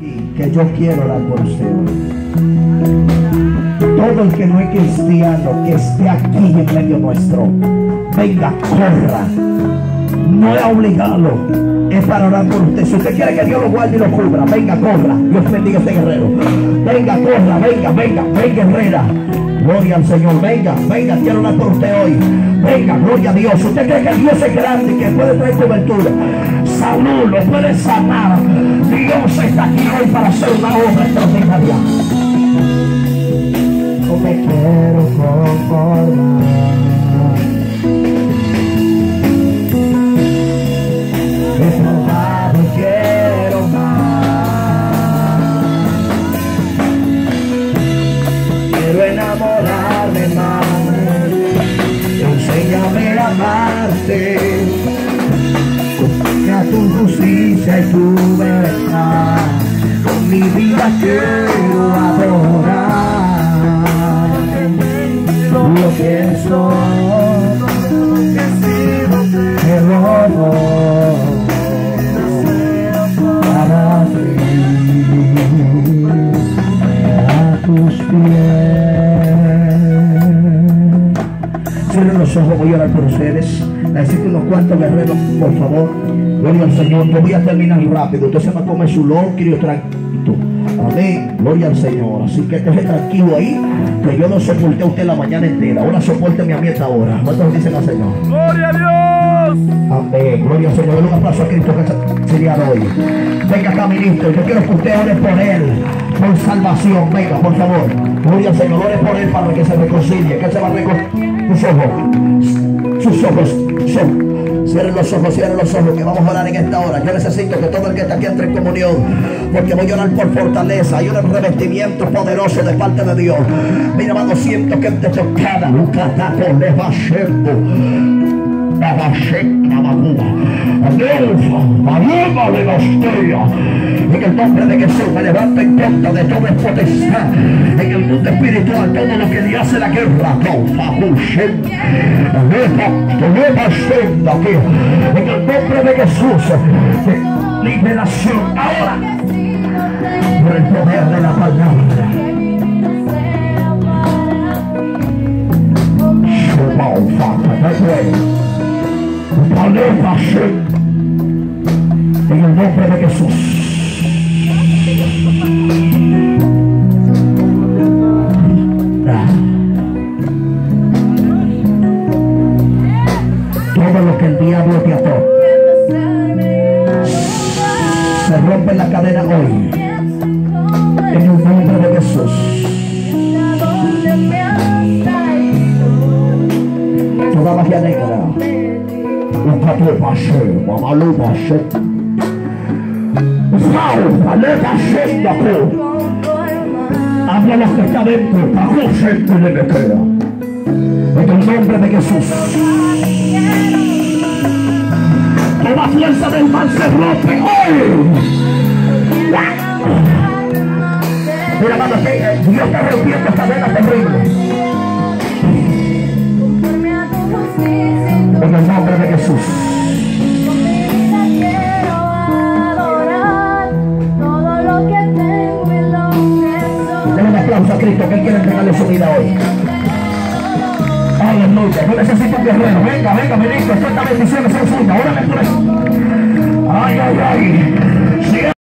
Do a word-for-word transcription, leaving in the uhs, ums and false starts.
Que yo quiero orar por usted. Todo el que no es cristiano, que esté aquí en medio nuestro, venga, corra. No es obligado, es para orar por usted. Si usted quiere que Dios lo guarde y lo cubra, venga, corra. Dios bendiga a este guerrero. Venga, corra, venga, venga, venga, guerrera. Gloria al Señor, venga, venga, quiero orar por usted hoy. Venga, gloria a Dios. Usted cree que Dios es grande, que puede traer cobertura, salud, lo puede sanar. Dios está aquí hoy para hacer una obra extraordinaria. No me quiero conformar. He probado, quiero más. Quiero enamorarme más. Enséñame a amarte conforme a tu justicia y tu verdad. Con mi vida quiero adorar lo que soy, te robo para ti, a tus pies. Cierren los ojos, voy a orar por ustedes. Necesito unos cuantos guerreros, por favor. Gloria al Señor. Yo voy a terminar rápido. Usted se va a comer su locrio tranquilo. Amén. Gloria al Señor. Así que esté tranquilo ahí, que yo no soporté a usted la mañana entera. Ahora soporte a mí esta hora. ¿Cuántos dicen al Señor? ¡Gloria a Dios! Amén. Gloria al Señor. Un aplauso a Cristo que sería hoy. Venga acá, ministro. Yo quiero que usted ore por él, por salvación. Venga, por favor. Gloria al Señor. Ore por él para que se reconcilie. Que se va a reconciliar. Sus ojos. Sus ojos. Son. Cierren los ojos, cierren los ojos, que vamos a orar en esta hora. Yo necesito que todo el que está aquí entre en comunión, porque voy a orar por fortaleza. Hay un revestimiento poderoso de parte de Dios. Mira, hermano, siento que te tocada. En el nombre de Jesús me levanto en contra de toda potestad en el mundo espiritual, todo lo que le hace la guerra. En el nombre de Jesús, liberación ahora por el poder de la palabra. En el nombre de Jesús. Todo lo que el diablo te ató se rompe la cadena hoy. En el nombre de Jesús. Toda magia negra. Un pato pasé, mamá lo pasé. Habla lo que está dentro, bajo gente de me queda. En el nombre de Jesús. Toda fuerza del mal se rompe hoy. Mira, hermano, Dios está rompiendo esta vena terrible. En el nombre de Jesús. A Cristo, que Él quiere entregarle su vida hoy. Aleluya. Yo necesito un guerrero. Venga, venga, ministro. Esta bendición es suya. Órale por eso. Ay, ay, ay.